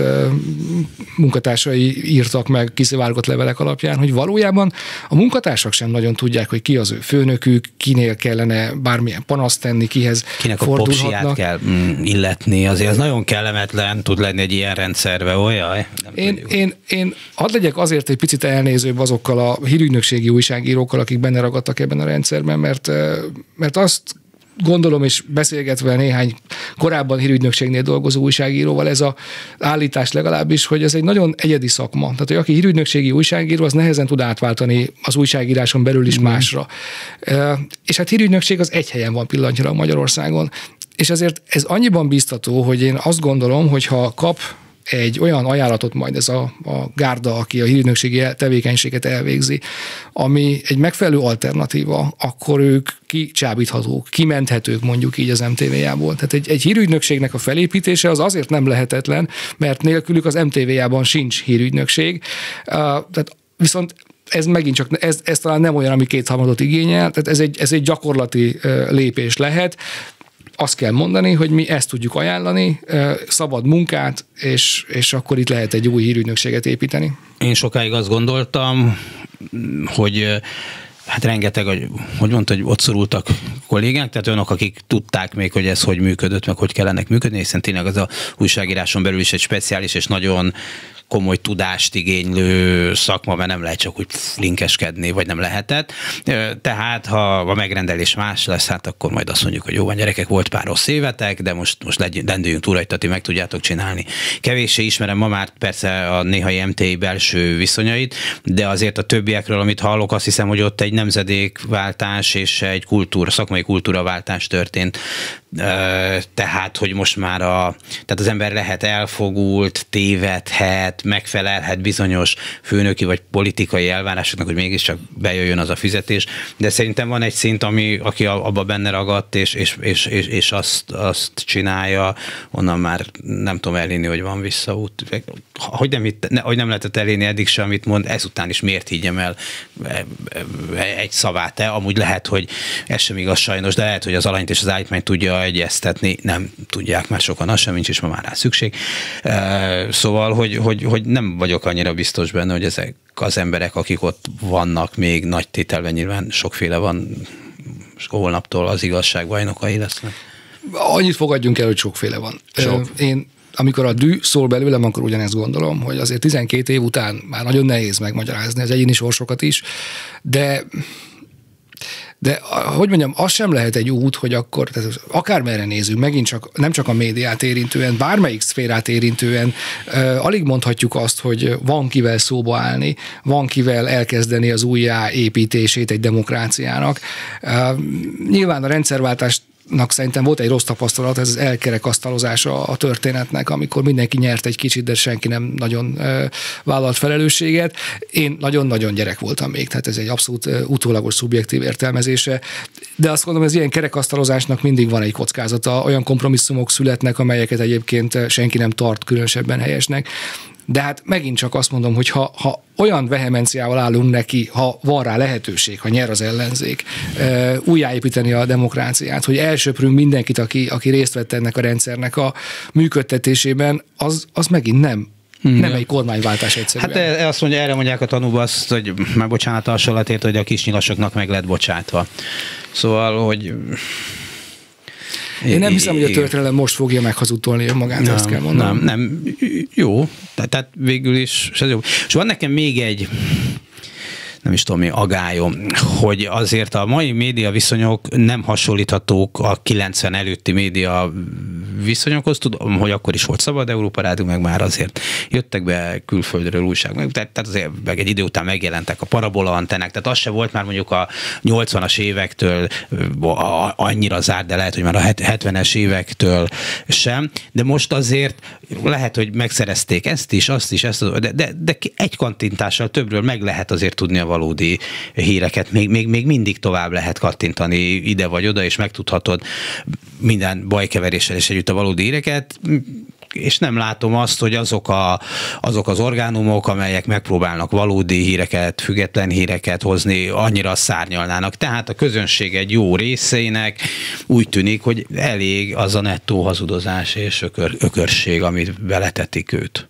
munkatársai írtak meg kiszivárgott levelek alapján, hogy valójában a munkatársak sem nagyon tudják, hogy ki az ő főnökük, kinél kellene bármilyen panaszt tenni, kihez Kinek fordulhatnak. Kinek a popsiát kell mm, illetni, azért ez nagyon kellemetlen tud lenni egy ilyen rendszerbe, olyan? Én, én, én hadd legyek azért egy picit elnézőbb azokkal a hírügynökségi újságírókkal, akik benne ragadtak ebben a rendszerben, mert, mert azt gondolom, és beszélgetve néhány korábban hírügynökségnél dolgozó újságíróval, ez az állítás legalábbis, hogy ez egy nagyon egyedi szakma. Tehát, hogy aki hírügynökségi újságíró, az nehezen tud átváltani az újságíráson belül is mm. másra. És hát hírügynökség az egy helyen van pillanatnyilag Magyarországon. És ezért ez annyiban biztató, hogy én azt gondolom, hogy ha kap egy olyan ajánlatot majd ez a, a gárda, aki a hírügynökségi tevékenységet elvégzi, ami egy megfelelő alternatíva, akkor ők kicsábíthatók, kimenthetők mondjuk így az em té vé-jából. Tehát egy, egy hírügynökségnek a felépítése az azért nem lehetetlen, mert nélkülük az em té vé-jában sincs hírügynökség. Uh, tehát viszont ez megint csak, ez, ez talán nem olyan, ami kétharmadot igényel, tehát ez egy, ez egy gyakorlati uh, lépés lehet. azt kell mondani, hogy mi ezt tudjuk ajánlani, szabad munkát, és, és akkor itt lehet egy új hírügynökséget építeni. Én sokáig azt gondoltam, hogy hát rengeteg, hogy mondta, hogy ott szorultak kollégák, tehát olyanok, akik tudták még, hogy ez hogy működött, meg hogy kellene működni, hiszen tényleg az a újságíráson belül is egy speciális és nagyon komoly tudást igénylő szakma, mert nem lehet csak úgy linkeskedni, vagy nem lehetett. Tehát, ha a megrendelés más lesz, hát akkor majd azt mondjuk, hogy jó van, gyerekek, volt pár rossz évetek, de most, most lendüljünk túl rajta, ti meg tudjátok csinálni. Kevéssé ismerem ma már persze a néhai em té i belső viszonyait, de azért a többiekről, amit hallok, azt hiszem, hogy ott egy nemzedékváltás és egy kultúra, szakmai kultúraváltás történt. Tehát, hogy most már a, tehát az ember lehet elfogult, tévedhet, megfelelhet bizonyos főnöki vagy politikai elvárásoknak, hogy mégiscsak bejöjjön az a fizetés, de szerintem van egy szint, ami, aki abba benne ragadt, és, és, és, és, és azt, azt csinálja, onnan már nem tudom elhinni, hogy van visszaút. Hogy nem, hogy nem lehetett elhinni eddig se, amit mond, ezután is miért higgyem el egy szavát. Amúgy lehet, hogy ez sem igaz sajnos, de lehet, hogy az alanyt és az állítmányt tudja egyeztetni, nem tudják már sokan, az sem, nincs is ma már rá szükség. Szóval, hogy, hogy, hogy nem vagyok annyira biztos benne, hogy ezek az emberek, akik ott vannak, még nagy tételben nyilván sokféle van, és holnaptól az igazság bajnokai lesznek. Annyit fogadjunk el, hogy sokféle van. Sok. Én amikor a dű szól belőlem, akkor ugyanezt gondolom, hogy azért tizenkét év után már nagyon nehéz megmagyarázni az egyéni sorsokat is, de De, hogy mondjam, az sem lehet egy út, hogy akkor, tehát akármerre nézünk, megint csak, nem csak a médiát érintően, bármelyik szférát érintően, uh, alig mondhatjuk azt, hogy van kivel szóba állni, van kivel elkezdeni az újjáépítését egy demokráciának. Uh, nyilván a rendszerváltást szerintem volt egy rossz tapasztalat, ez az elkerekasztalozása a történetnek, amikor mindenki nyert egy kicsit, de senki nem nagyon ö, vállalt felelősséget. Én nagyon-nagyon gyerek voltam még, tehát ez egy abszolút ö, utólagos szubjektív értelmezése, de azt gondolom, ez ilyen kerekasztalozásnak mindig van egy kockázata, olyan kompromisszumok születnek, amelyeket egyébként senki nem tart különösebben helyesnek. De hát megint csak azt mondom, hogy ha, ha olyan vehemenciával állunk neki, ha van rá lehetőség, ha nyer az ellenzék, újjáépíteni a demokráciát, hogy elsöprünk mindenkit, aki, aki részt vett ennek a rendszernek a működtetésében, az, az megint nem. Hmm. Nem egy kormányváltás egyszerűen. Hát azt mondja, erre mondják a tanúba azt, hogy már bocsánat a hasonlatért, hogy a kisnyilasoknak meg lett bocsátva. Szóval, hogy... Én nem hiszem, hogy a történelem most fogja meghazudtolni önmagát, nem, ezt kell mondanom. Nem, nem, jó, tehát, tehát végül is ez jó. És van nekem még egy, nem is tudom mi, agályom, hogy azért a mai média viszonyok nem hasonlíthatók a kilencven előtti média viszonyokhoz. Tudom, hogy akkor is volt Szabad Európa Rádió, meg már azért jöttek be külföldről újság, meg, tehát azért meg egy idő után megjelentek a parabola antennek, tehát az se volt már mondjuk a nyolcvanas évektől annyira zárt, de lehet, hogy már a hetvenes évektől sem, de most azért lehet, hogy megszerezték ezt is, azt is, ezt, de, de, de egy kattintással többről meg lehet azért tudni a valódi híreket, még, még, még mindig tovább lehet kattintani ide vagy oda, és megtudhatod minden bajkeveréssel és együtt a valódi híreket, és nem látom azt, hogy azok, a, azok az orgánumok, amelyek megpróbálnak valódi híreket, független híreket hozni, annyira szárnyalnának. Tehát a közönség egy jó részének úgy tűnik, hogy elég az a nettó hazudozás és ökör, ökörség, amit beletetik őt.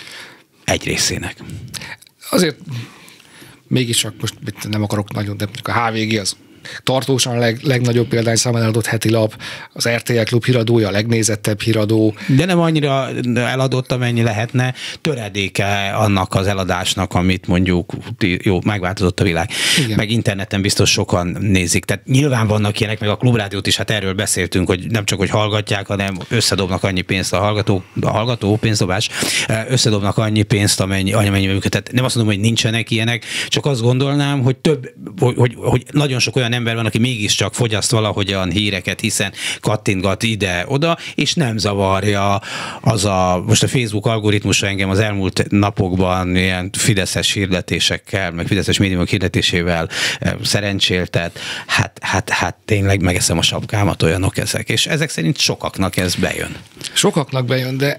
Egy részének. Azért mégiscsak most nem akarok nagyon, de a há vé gé az tartósan a leg, legnagyobb példányszámban eladott heti lap, az er té el Klub híradója a legnézettebb híradó. De nem annyira eladott, amennyi lehetne, töredéke annak az eladásnak, amit mondjuk, jó, megváltozott a világ. Igen. Meg interneten biztos sokan nézik. Tehát nyilván vannak ilyenek, meg a Klubrádiót is, hát erről beszéltünk, hogy nem csak, hogy hallgatják, hanem összedobnak annyi pénzt a hallgató, a hallgató pénzdobás, összedobnak annyi pénzt, amennyi, amennyi működhet. Nem azt mondom, hogy nincsenek ilyenek, csak azt gondolnám, hogy több, hogy, hogy, hogy nagyon sok olyan ember van, aki mégiscsak fogyaszt valahogyan híreket, hiszen kattintgat ide-oda, és nem zavarja az a, most a Facebook algoritmusa engem az elmúlt napokban ilyen fideszes hirdetésekkel, meg fideszes médiumok hirdetésével szerencséltet, hát, hát, hát tényleg megeszem a sapkámat, olyanok ezek, és ezek szerint sokaknak ez bejön. Sokaknak bejön, de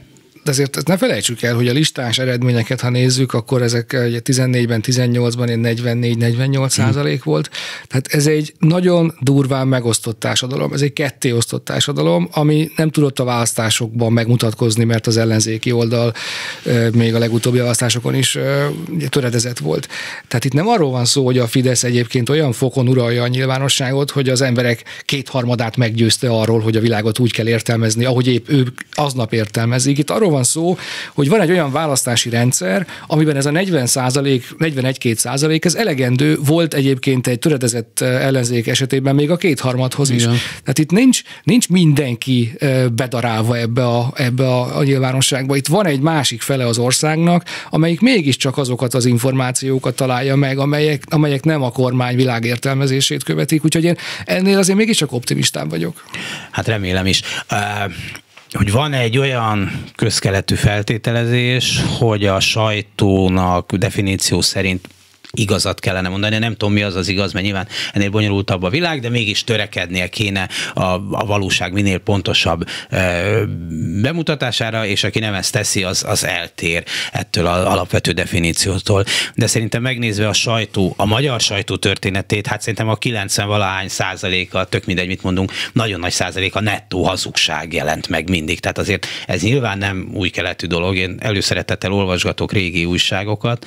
de azért ne felejtsük el, hogy a listás eredményeket, ha nézzük, akkor ezek ugye tizennégyben, tizennyolcban ilyen negyvennégy-negyvennyolc százalék volt. Tehát ez egy nagyon durván megosztott társadalom. Ez egy ketté osztott társadalom, ami nem tudott a választásokban megmutatkozni, mert az ellenzéki oldal még a legutóbbi választásokon is töredezett volt. Tehát itt nem arról van szó, hogy a Fidesz egyébként olyan fokon uralja a nyilvánosságot, hogy az emberek kétharmadát meggyőzte arról, hogy a világot úgy kell értelmezni, ahogy épp ők aznap értelmezik. Itt arról van szó, hogy van egy olyan választási rendszer, amiben ez a negyven százalék, negyvenegy-két százalék, ez elegendő volt egyébként egy töredezett ellenzék esetében még a kétharmadhoz is. Igen. Tehát itt nincs, nincs mindenki bedarálva ebbe a, ebbe a, a nyilvánosságba. Itt van egy másik fele az országnak, amelyik mégiscsak azokat az információkat találja meg, amelyek, amelyek nem a kormány világértelmezését követik, úgyhogy én ennél azért mégiscsak optimistább vagyok. Hát remélem is. Uh... hogy van egy olyan közkeletű feltételezés, hogy a sajtónak definíció szerint igazat kellene mondani. Nem tudom, mi az az igaz, mert nyilván ennél bonyolultabb a világ, de mégis törekednie kéne a, a valóság minél pontosabb e, bemutatására, és aki nem ezt teszi, az, az eltér ettől az alapvető definíciótól. De szerintem megnézve a sajtó, a magyar sajtó történetét, hát szerintem a kilencven-valahány százaléka, tök mindegy, mit mondunk, nagyon nagy százaléka nettó hazugság jelent meg mindig. Tehát azért ez nyilván nem új keletű dolog. Én előszeretettel olvasgatok régi újságokat,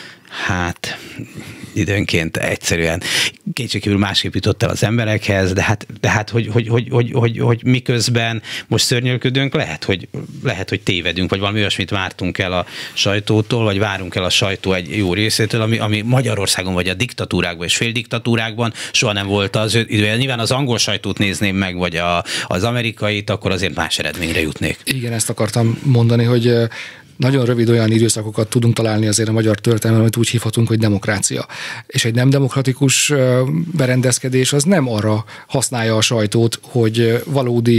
hát időnként egyszerűen kétségkívül másképp jutott el az emberekhez, de hát, de hát hogy, hogy, hogy, hogy, hogy, hogy miközben most szörnyölködünk, lehet hogy, lehet, hogy tévedünk, vagy valami olyasmit vártunk el a sajtótól, vagy várunk el a sajtó egy jó részétől, ami, ami Magyarországon, vagy a diktatúrákban és féldiktatúrákban soha nem volt az idő. Nyilván az angol sajtót nézném meg, vagy a, az amerikait, akkor azért más eredményre jutnék. Igen, ezt akartam mondani, hogy nagyon rövid olyan időszakokat tudunk találni azért a magyar történelemben, amit úgy hívhatunk, hogy demokrácia. És egy nem demokratikus berendezkedés az nem arra használja a sajtót, hogy valódi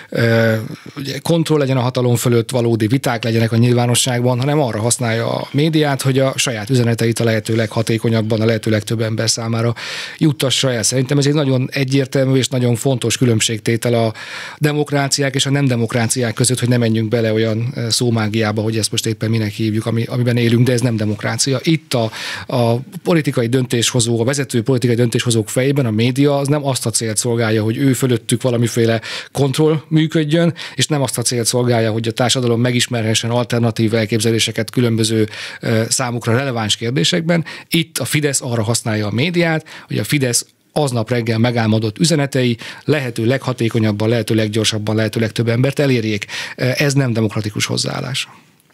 kontroll legyen a hatalom fölött, valódi viták legyenek a nyilvánosságban, hanem arra használja a médiát, hogy a saját üzeneteit a lehető leghatékonyabban, a lehető legtöbb ember számára juttassa el. Szerintem ez egy nagyon egyértelmű és nagyon fontos különbségtétel a demokráciák és a nem demokráciák között, hogy ne menjünk bele olyan szómágiába, hogy ezt most éppen minek hívjuk, ami, amiben élünk, de ez nem demokrácia. Itt a, a politikai döntéshozó, a vezető politikai döntéshozók fejében a média az nem azt a célt szolgálja, hogy ő fölöttük valamiféle kontroll működjön, és nem azt a célt szolgálja, hogy a társadalom megismerhessen alternatív elképzeléseket különböző számukra releváns kérdésekben. Itt a Fidesz arra használja a médiát, hogy a Fidesz aznap reggel megálmodott üzenetei lehető leghatékonyabban, lehető leggyorsabban, lehető legtöbb embert elérjék. Ez nem demokratikus hozzáállás.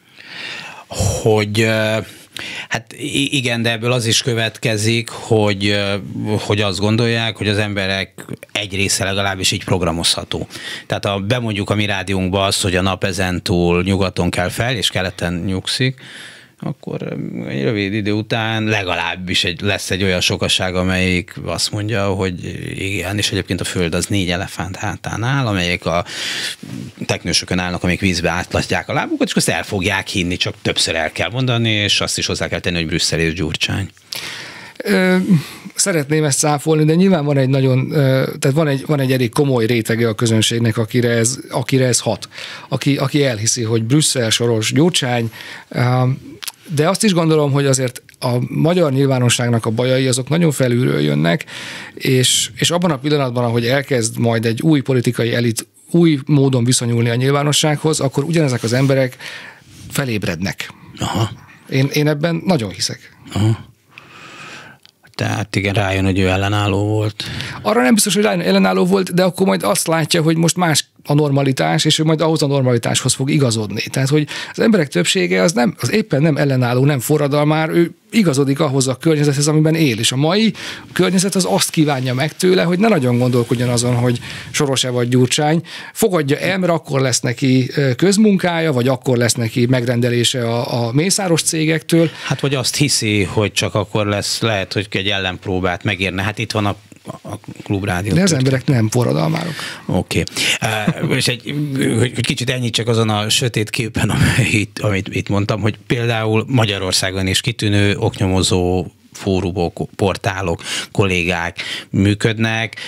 Hogy hát igen, de ebből az is következik, hogy, hogy azt gondolják, hogy az emberek egy része legalábbis így programozható. Tehát ha bemondjuk a mi rádiónkba azt, hogy a nap ezentúl nyugaton kell fel, és keleten nyugszik, akkor egy rövid idő után legalábbis egy, lesz egy olyan sokaság, amelyik azt mondja, hogy igen, és egyébként a Föld az négy elefánt hátán áll, amelyek a teknősökön állnak, amik vízbe átlatják a lábukat, és azt el fogják hinni, csak többször el kell mondani, és azt is hozzá kell tenni, hogy Brüsszel és Gyurcsány. Ö, szeretném ezt cáfolni, de nyilván van egy nagyon, tehát van egy, van egy elég komoly rétege a közönségnek, akire ez, akire ez hat. Aki, aki elhiszi, hogy Brüsszel, Soros, Gyurcsány, de azt is gondolom, hogy azért a magyar nyilvánosságnak a bajai azok nagyon felülről jönnek, és, és abban a pillanatban, ahogy elkezd majd egy új politikai elit új módon viszonyulni a nyilvánossághoz, akkor ugyanezek az emberek felébrednek. Aha. Én, én ebben nagyon hiszek. Aha. Tehát igen, rájön, hogy ő ellenálló volt. Arra nem biztos, hogy rájön ellenálló volt, de akkor majd azt látja, hogy most más a normalitás, és ő majd ahhoz a normalitáshoz fog igazodni. Tehát, hogy az emberek többsége az, nem, az éppen nem ellenálló, nem forradalmár, ő igazodik ahhoz a környezethez, amiben él. És a mai környezet az azt kívánja meg tőle, hogy ne nagyon gondolkodjon azon, hogy Soros-e vagy Gyurcsány. Fogadja el, mert akkor lesz neki közmunkája, vagy akkor lesz neki megrendelése a, a mészáros cégektől. Hát vagy azt hiszi, hogy csak akkor lesz, lehet, hogy egy ellenpróbát megérne. Hát itt van a a klubrádió. De az emberek nem forradalmárok. Oké. Okay. Uh, és egy, hogy kicsit enyhítsek azon a sötét képen, amit, amit itt mondtam, hogy például Magyarországon is kitűnő oknyomozó fórumok, portálok, kollégák működnek.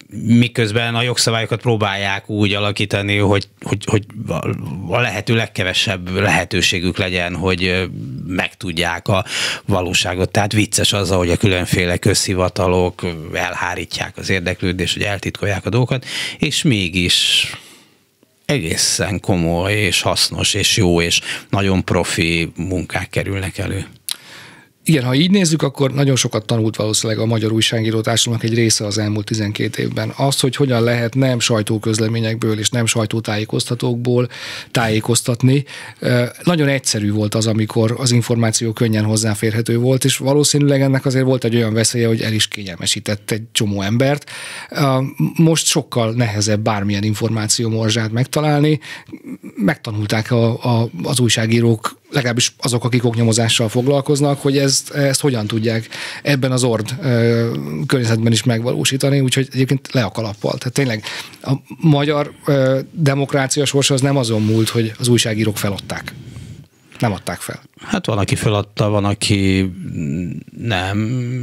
miközben a jogszabályokat próbálják úgy alakítani, hogy, hogy, hogy a lehető legkevesebb lehetőségük legyen, hogy megtudják a valóságot. Tehát vicces az, hogy a különféle közhivatalok elhárítják az érdeklődést, hogy eltitkolják a dolgokat, és mégis egészen komoly és hasznos és jó és nagyon profi munkák kerülnek elő. Igen, ha így nézzük, akkor nagyon sokat tanult valószínűleg a magyar újságíró társadalomnak egy része az elmúlt tizenkét évben. Az, hogy hogyan lehet nem sajtóközleményekből és nem sajtótájékoztatókból tájékoztatni. Nagyon egyszerű volt az, amikor az információ könnyen hozzáférhető volt, és valószínűleg ennek azért volt egy olyan veszélye, hogy el is kényelmesített egy csomó embert. Most sokkal nehezebb bármilyen információ morzsát megtalálni. Megtanulták a, a, az újságírók, legalábbis azok, akik oknyomozással foglalkoznak, hogy ezt, ezt hogyan tudják ebben az ord ö, környezetben is megvalósítani, úgyhogy egyébként le a kalappal. Tehát tényleg a magyar ö, demokrácia sorsa az nem azon múlt, hogy az újságírók feladták. Nem adták fel. Hát van, aki feladta, van, aki nem,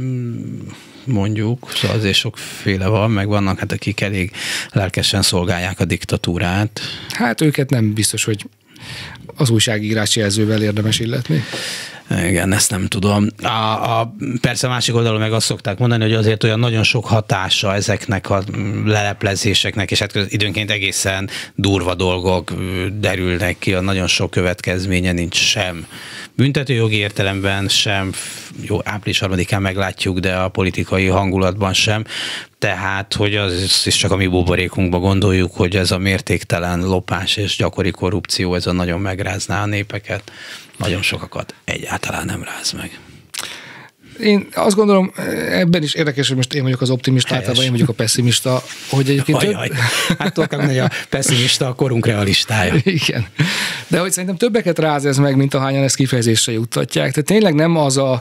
mondjuk, szóval azért sokféle van, meg vannak, hát akik elég lelkesen szolgálják a diktatúrát. Hát őket nem biztos, hogy az újságírás jelzővel érdemes illetni. Igen, ezt nem tudom. A, a, persze a másik oldalon meg azt szokták mondani, hogy azért olyan nagyon sok hatása ezeknek a leleplezéseknek, és hát időnként egészen durva dolgok derülnek ki, a nagyon sok következménye nincs sem büntetőjogi értelemben, sem, jó, április harmadikán meglátjuk, de a politikai hangulatban sem. Tehát, hogy az is csak a mi buborékunkba gondoljuk, hogy ez a mértéktelen lopás és gyakori korrupció, ez a nagyon megrázná a népeket. Nagyon sokakat egyáltalán nem ráz meg. Én azt gondolom, ebben is érdekes, hogy most én vagyok az optimista, Helyes. általában én vagyok a pessimista, hogy egyébként... Ajaj, több... hát tudok, hogy a pessimista a korunk realistája. Igen. De hogy szerintem többeket ráz ez meg, mint ahányan ezt kifejezésre juttatják. Tehát tényleg nem az a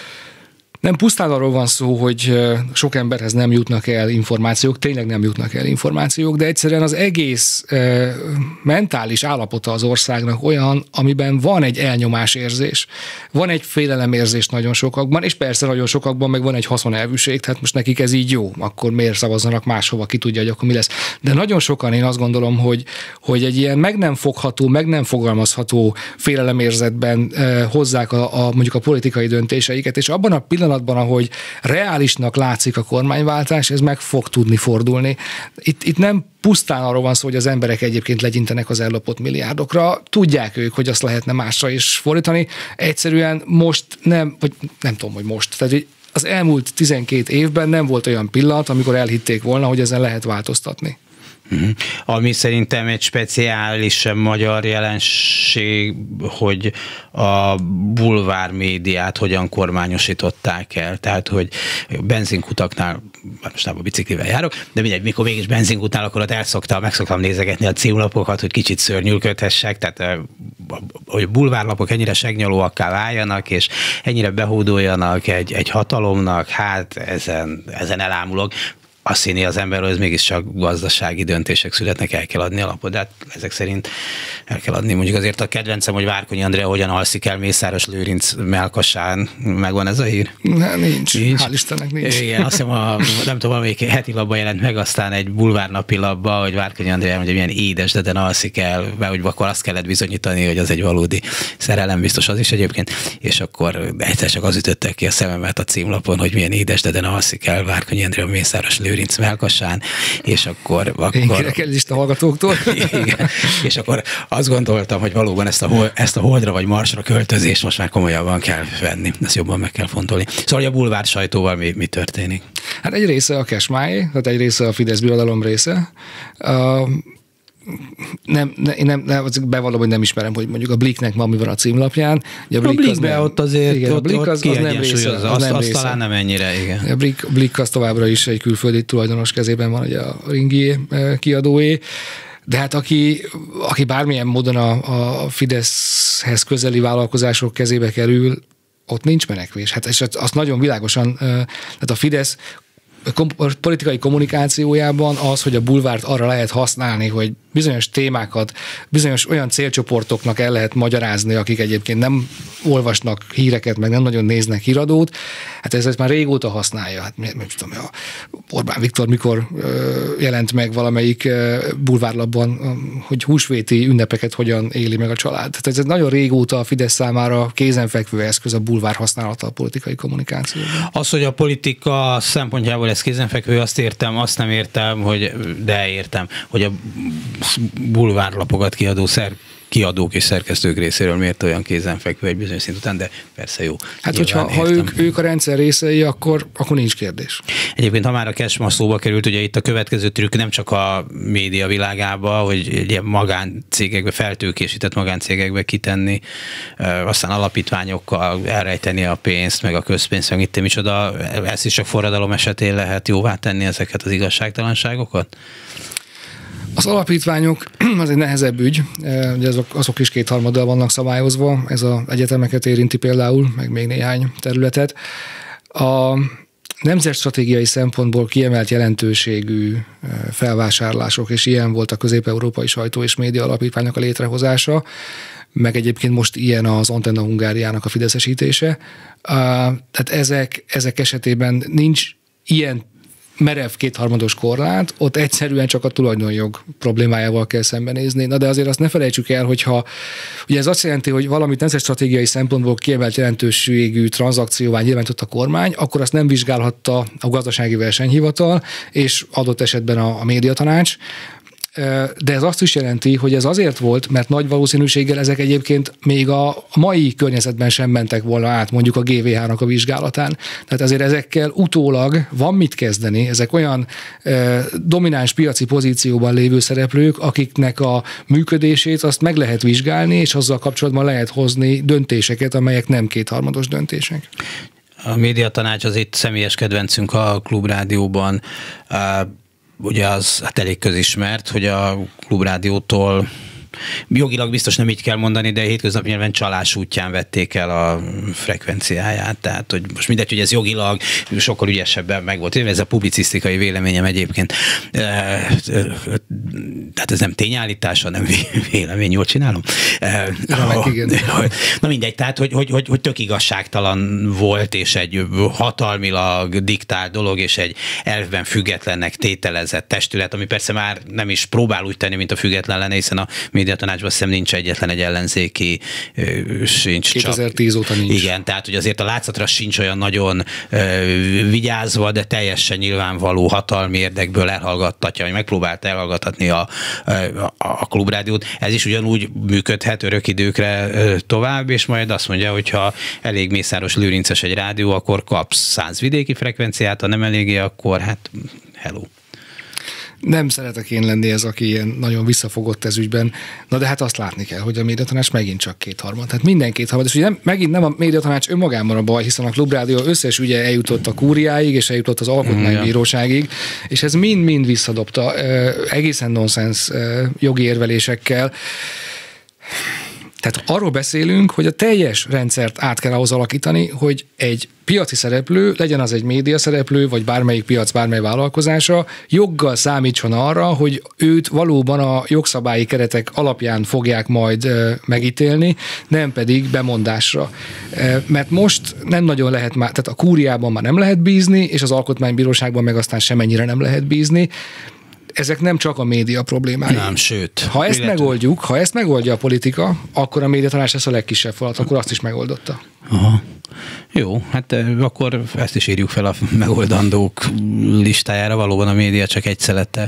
Nem pusztán arról van szó, hogy sok emberhez nem jutnak el információk, tényleg nem jutnak el információk, de egyszerűen az egész e, mentális állapota az országnak olyan, amiben van egy elnyomásérzés, van egy félelemérzés nagyon sokakban, és persze nagyon sokakban meg van egy haszonelvűség, tehát most nekik ez így jó, akkor miért szavazzanak máshova, ki tudja, hogy akkor mi lesz. De nagyon sokan én azt gondolom, hogy, hogy egy ilyen meg nem fogható, meg nem fogalmazható félelemérzetben e, hozzák a, a, mondjuk a politikai döntéseiket, és abban a pillanatban, ahogy reálisnak látszik a kormányváltás, ez meg fog tudni fordulni. Itt, itt nem pusztán arról van szó, hogy az emberek egyébként legyintenek az ellopott milliárdokra, tudják ők, hogy azt lehetne másra is fordítani. Egyszerűen most nem, vagy nem tudom, hogy most, tehát az elmúlt tizenkét évben nem volt olyan pillanat, amikor elhitték volna, hogy ezen lehet változtatni. Uh-huh. Ami szerintem egy speciális magyar jelenség, hogy a bulvár médiát hogyan kormányosították el. Tehát, hogy benzinkutaknál, most nem a biciklivel járok, de mindegy, mikor mégis benzinkutnál, akkor ott elszoktam, megszoktam nézegetni a címlapokat, hogy kicsit szörnyűködhessek, tehát hogy bulvárlapok ennyire segnyolóakká váljanak, és ennyire behódoljanak egy, egy hatalomnak, hát ezen, ezen elámulok. Azt hinni az emberről, ez mégiscsak gazdasági döntések születnek, el kell adni a lapot, de hát ezek szerint el kell adni. Mondjuk azért a kedvencem, hogy Várkonyi Andrea hogyan alszik el Mészáros Lőrinc mellkasán. Megvan ez a hír? Ne, nincs. nincs. Hál' Istennek nincs. Igen, azt hiszem, a, nem tudom, amelyik heti labban jelent meg, aztán egy bulvárnapi labba, hogy Várkonyi Andrea mondja, milyen édes, de de alszik el, mert hogy akkor azt kellett bizonyítani, hogy az egy valódi szerelem, biztos az is egyébként, és akkor egyszer csak az ütöttek ki a szememet a címlapon, hogy milyen édes, de de alszik el Várkonyi Andrea Mészáros Lőrinc mellkasán, és akkor... akkor Én kérek el is a hallgatóktól. Igen, és akkor azt gondoltam, hogy valóban ezt a, ezt a holdra vagy marsra költözést most már komolyabban kell venni, ezt jobban meg kell fontolni. Szóval a bulvár sajtóval mi, mi történik? Hát egy része a Kesmáé, tehát egy része a Fidesz birodalom része. Uh, Nem, ne, én nem, nem, bevallom, hogy nem ismerem, hogy mondjuk a Blicknek ma mi van a címlapján. A, a Blickben ott azért igen, ott, a Blick az, az nem része. Az, azt, nem azt része. talán nem ennyire, igen. A Blick, Blick az továbbra is egy külföldi tulajdonos kezében van, ugye a Ringié kiadóé. De hát aki, aki bármilyen módon a, a Fideszhez közeli vállalkozások kezébe kerül, ott nincs menekvés. Hát és azt nagyon világosan, tehát a Fidesz politikai kommunikációjában az, hogy a bulvárt arra lehet használni, hogy bizonyos témákat, bizonyos olyan célcsoportoknak el lehet magyarázni, akik egyébként nem olvasnak híreket, meg nem nagyon néznek híradót, hát ezt már régóta használja. Hát nem tudom, a Orbán Viktor mikor jelent meg valamelyik bulvárlapban, hogy húsvéti ünnepeket hogyan éli meg a család. Tehát ez nagyon régóta a Fidesz számára kézenfekvő eszköz a bulvár használata a politikai kommunikációban. Az, hogy a politika szempontjából ez kézenfekvő, azt értem, azt nem értem, hogy, de értem, hogy a bulvárlapokat kiadó szer kiadók és szerkesztők részéről miért olyan kézenfekvő egy bizonyos szint után, de persze jó. Hát, hogyha ha ők, ők a rendszer részei, akkor, akkor nincs kérdés. Egyébként, ha már a cashma szóba került, ugye itt a következő trükk nem csak a média világába, hogy ilyen magáncégekbe, feltőkésített magáncégekbe kitenni, aztán alapítványokkal elrejteni a pénzt, meg a közpénzt, meg itt micsoda, ezt is csak forradalom esetén lehet jóvá tenni ezeket az igazságtalanságokat? Az alapítványok az egy nehezebb ügy, ugye azok, azok is kétharmaddal vannak szabályozva, ez az egyetemeket érinti például, meg még néhány területet. A nemzetstratégiai szempontból kiemelt jelentőségű felvásárlások, és ilyen volt a közép-európai sajtó és média alapítványok a létrehozása, meg egyébként most ilyen az Antenna Hungáriának a fideszesítése. Tehát ezek, ezek esetében nincs ilyen merev kétharmados korlát, ott egyszerűen csak a tulajdonjog problémájával kell szembenézni. Na de azért azt ne felejtsük el, hogyha ugye ez azt jelenti, hogy valamit nemzetstratégiai szempontból kiemelt jelentőségű tranzakcióvá nyilvánított a kormány, akkor azt nem vizsgálhatta a gazdasági versenyhivatal, és adott esetben a, a médiatanács. De ez azt is jelenti, hogy ez azért volt, mert nagy valószínűséggel ezek egyébként még a mai környezetben sem mentek volna át, mondjuk a gé vé há-nak a vizsgálatán. Tehát azért ezekkel utólag van mit kezdeni, ezek olyan eh, domináns piaci pozícióban lévő szereplők, akiknek a működését azt meg lehet vizsgálni, és azzal kapcsolatban lehet hozni döntéseket, amelyek nem kétharmados döntések. A médiatanács az itt személyes kedvencünk a Klubrádióban. Ugye az hát elég közismert, hogy a Klubrádiótól jogilag biztos nem így kell mondani, de hétköznapi nyelven csalás útján vették el a frekvenciáját. Tehát, hogy most mindegy, hogy ez jogilag sokkal ügyesebben meg volt. Ez a publicisztikai véleményem egyébként. Tehát ez nem tényállítás, hanem vélemény, jól csinálom? Na, Na mindegy, tehát, hogy, hogy, hogy, hogy tök igazságtalan volt, és egy hatalmilag diktált dolog, és egy elvben függetlennek tételezett testület, ami persze már nem is próbál úgy tenni, mint a független lenne, hiszen a médiatanácsban azt hiszem nincs egyetlen egy ellenzéki, sincs kétezer-tíz óta nincs. Igen, tehát hogy azért a látszatra sincs olyan nagyon vigyázva, de teljesen nyilvánvaló hatalmi érdekből elhallgattatja, vagy megpróbálta elhallgattatni a, a, a Klubrádiót. Ez is ugyanúgy működhet örök időkre tovább, és majd azt mondja, hogy ha elég mészáros lőrinces egy rádió, akkor kapsz száz vidéki frekvenciát, ha nem elégé, akkor hát hello. Nem szeretek én lenni ez, aki ilyen nagyon visszafogott ez ügyben. Na de hát azt látni kell, hogy a médiatanács megint csak kétharmad. Tehát minden kétharmad. És ugye nem, megint nem a médiatanács önmagában a baj, hiszen a Klubrádió összes ügye eljutott a kúriáig, és eljutott az alkotmánybíróságig, és ez mind-mind visszadobta egészen nonsens jogi érvelésekkel. Tehát arról beszélünk, hogy a teljes rendszert át kell ahhoz alakítani, hogy egy piaci szereplő, legyen az egy média szereplő, vagy bármelyik piac, bármely vállalkozása, joggal számítson arra, hogy őt valóban a jogszabályi keretek alapján fogják majd megítélni, nem pedig bemondásra. Mert most nem nagyon lehet már, tehát a kúriában már nem lehet bízni, és az alkotmánybíróságban meg aztán semennyire nem lehet bízni. Ezek nem csak a média problémái. Nem, sőt. Ha ezt illetve... megoldjuk, ha ezt megoldja a politika, akkor a médiatanács lesz a legkisebb falat, akkor azt is megoldotta. Aha. Jó, hát akkor ezt is írjuk fel a megoldandók listájára. Valóban a média csak egy szelete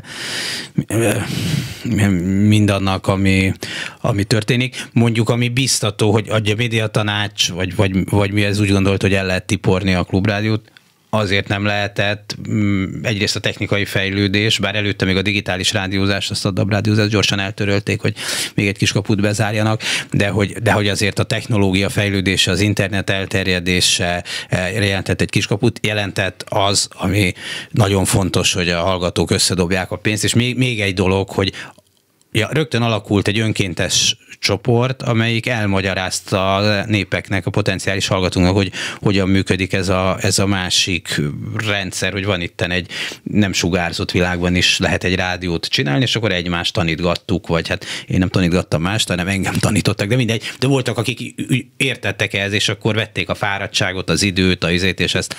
mindannak, ami, ami történik. Mondjuk, ami biztató, hogy adja a médiatanács, vagy, vagy, vagy mi ez úgy gondolt, hogy el lehet tiporni a Klubrádiót, azért nem lehetett, egyrészt a technikai fejlődés, bár előtte még a digitális rádiózást, azt a dé á bé rádiózást gyorsan eltörölték, hogy még egy kis kaput bezárjanak, de hogy, de hogy azért a technológia fejlődése, az internet elterjedése jelentett egy kis kaput, jelentett az, ami nagyon fontos, hogy a hallgatók összedobják a pénzt, és még, még egy dolog, hogy Ja, rögtön alakult egy önkéntes csoport, amelyik elmagyarázta a népeknek, a potenciális hallgatóknak, hogy hogyan működik ez a, ez a másik rendszer, hogy van itten egy nem sugárzott világban is lehet egy rádiót csinálni, és akkor egymást tanítgattuk, vagy hát én nem tanítgattam mást, hanem engem tanítottak, de mindegy. De voltak, akik értettek ehhez, és akkor vették a fáradtságot, az időt, a izét, és ezt,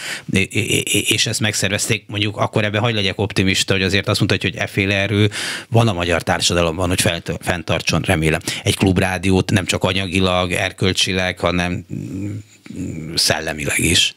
és ezt megszervezték. Mondjuk akkor ebben hagy legyek optimista, hogy azért azt mondta, hogy efféle erő van a magyar társadalomban, hogy fent, fenntartson, remélem. Egy klubrádiót nem csak anyagilag, erkölcsileg, hanem szellemileg is.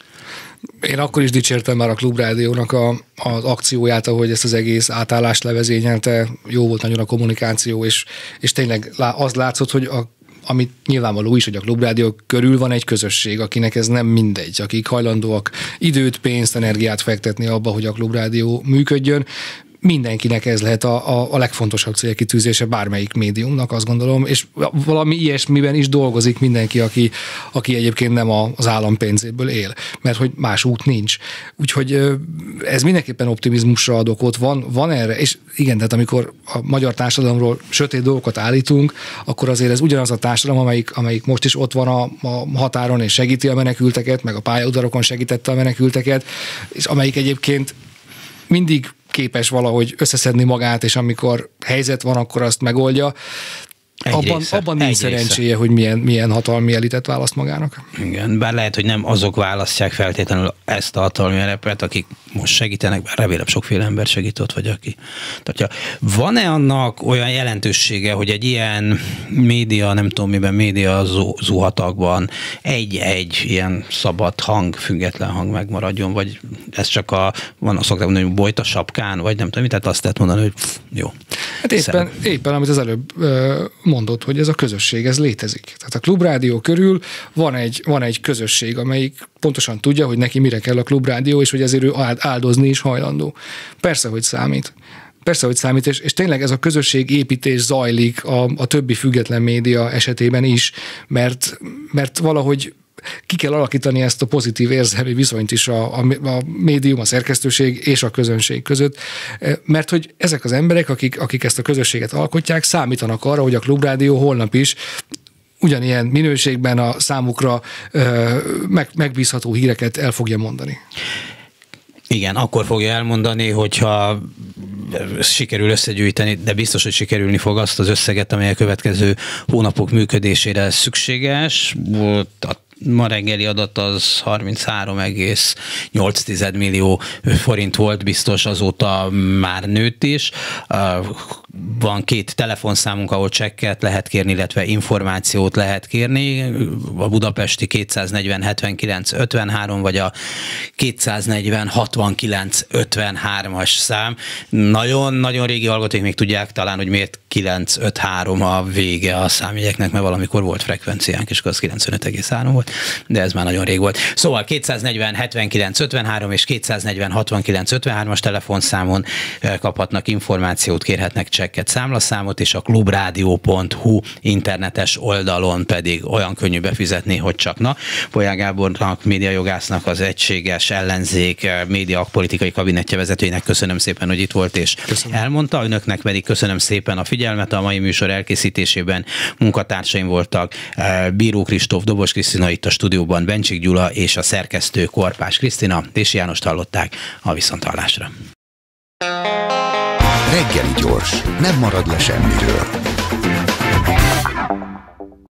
Én akkor is dicsértem már a Klubrádiónak a, az akcióját, ahogy ezt az egész átállást levezényelte, jó volt nagyon a kommunikáció, és, és tényleg az látszott, hogy a amit nyilvánvaló is, hogy a Klubrádió körül van egy közösség, akinek ez nem mindegy, akik hajlandóak időt, pénzt, energiát fektetni abba, hogy a Klubrádió működjön. Mindenkinek ez lehet a, a, a legfontosabb célkitűzése bármelyik médiumnak, azt gondolom, és valami ilyesmiben is dolgozik mindenki, aki, aki egyébként nem az állam pénzéből él, mert hogy más út nincs. Úgyhogy ez mindenképpen optimizmusra ad okot, van, van erre, és igen, tehát amikor a magyar társadalomról sötét dolgokat állítunk, akkor azért ez ugyanaz a társadalom, amelyik, amelyik most is ott van a, a határon és segíti a menekülteket, meg a pályaudvarokon segítette a menekülteket, és amelyik egyébként mindig képes valahogy összeszedni magát, és amikor helyzet van, akkor azt megoldja. Egy abban, része, abban nincs szerencséje, része. Hogy milyen, milyen hatalmi elitet választ magának. Igen, bár lehet, hogy nem azok választják feltétlenül ezt a hatalmi elepet, akik most segítenek, bár remélem sokféle ember segített, vagy aki. Tehát, van-e annak olyan jelentősége, hogy egy ilyen média, nem tudom miben, média zuhatagban egy-egy ilyen szabad hang, független hang megmaradjon, vagy ez csak a, van azt szokták mondani, hogy bojt a sapkán, vagy nem tudom, tehát azt lehet mondani, hogy pff, jó. Hát éppen, éppen, amit az előbb mondott, hogy ez a közösség, ez létezik. Tehát a Klubrádió körül van egy, van egy közösség, amelyik pontosan tudja, hogy neki mire kell a Klubrádió, és hogy ezért ő áldozni is hajlandó. Persze, hogy számít. Persze, hogy számít, és, és tényleg ez a közösségépítés zajlik a, a többi független média esetében is, mert, mert valahogy ki kell alakítani ezt a pozitív érzelmi viszonyt is a, a, a médium, a szerkesztőség és a közönség között, mert hogy ezek az emberek, akik, akik ezt a közösséget alkotják, számítanak arra, hogy a Klubrádió holnap is ugyanilyen minőségben a számukra meg, megbízható híreket el fogja mondani. Igen, akkor fogja elmondani, hogyha sikerül összegyűjteni, de biztos, hogy sikerülni fog azt az összeget, amely a következő hónapok működésére szükséges. A ma reggeli adat az harminchárom egész nyolc millió forint volt, biztos azóta már nőtt is. Van két telefonszámunk, ahol csekket lehet kérni, illetve információt lehet kérni. A budapesti kétszáznegyven hetvenkilenc ötvenhárom, vagy a kétszáznegyven hatvankilenc ötvenhármas szám. Nagyon-nagyon régi hallgatók még tudják talán, hogy miért kilenc öt három a vége a számjegyeknek, mert valamikor volt frekvenciánk, és az kilencvenöt egész három volt, de ez már nagyon rég volt. Szóval kétszáznegyven hetvenkilenc ötvenhárom és kétszáznegyven hatvankilenc ötvenhármas telefonszámon kaphatnak információt, kérhetnek csekket, számlaszámot, és a klubrádió pont hu internetes oldalon pedig olyan könnyű befizetni, hogy csak na. Polyák Gábornak, médiajogásznak, az Egységes Ellenzék média politikai kabinetje vezetőjének köszönöm szépen, hogy itt volt és köszönöm. Elmondta. Önöknek pedig köszönöm szépen a figyelmet. A mai műsor elkészítésében munkatársaim voltak Bíró Kristóf, Dobos Krisztina itt a stúdióban, Bencsik Gyula és a szerkesztő Korpás Krisztina. Dési Jánost hallották, a viszonthallásra. Reggeli gyors, nem marad le semmiről.